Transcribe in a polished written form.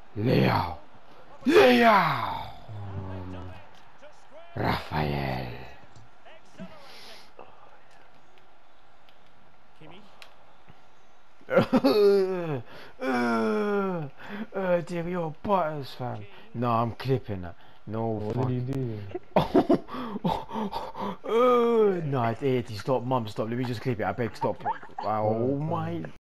Leo. Leo. Rafael. Dear, your butters, fam. No, I'm clipping that. No, What did he do? No, it's 80. Stop, mum, stop. Let me just clip it. I beg, stop. Oh my.